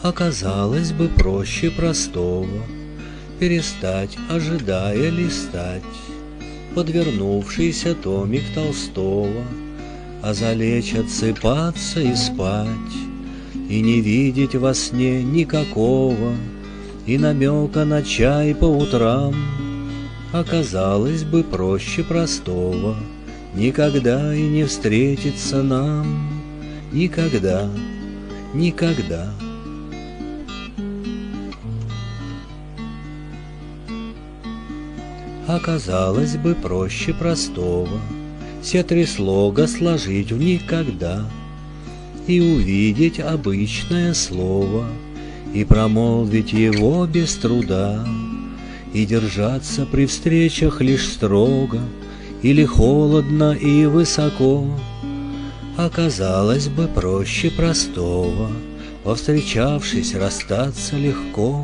Оказалось бы, проще простого перестать, ожидая листать подвернувшийся томик Толстого, а залечь, отсыпаться и спать, и не видеть во сне никакого и намека на чай по утрам. Оказалось бы, проще простого никогда и не встретиться нам. Никогда, никогда. Оказалось бы, проще простого все три слога сложить в никогда и увидеть обычное слово, и промолвить его без труда, и держаться при встречах лишь строго или холодно и высоко. Оказалось бы, проще простого повстречавшись, расстаться легко.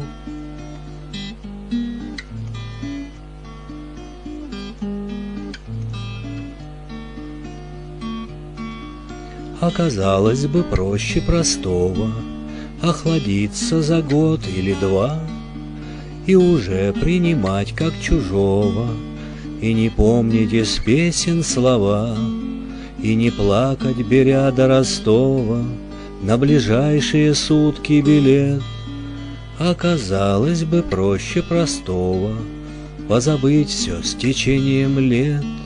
Оказалось бы, проще простого охладиться за год или два и уже принимать как чужого, и не помнить из песен слова, и не плакать, беря до Ростова на ближайшие сутки билет. Оказалось бы, проще простого позабыть все с течением лет.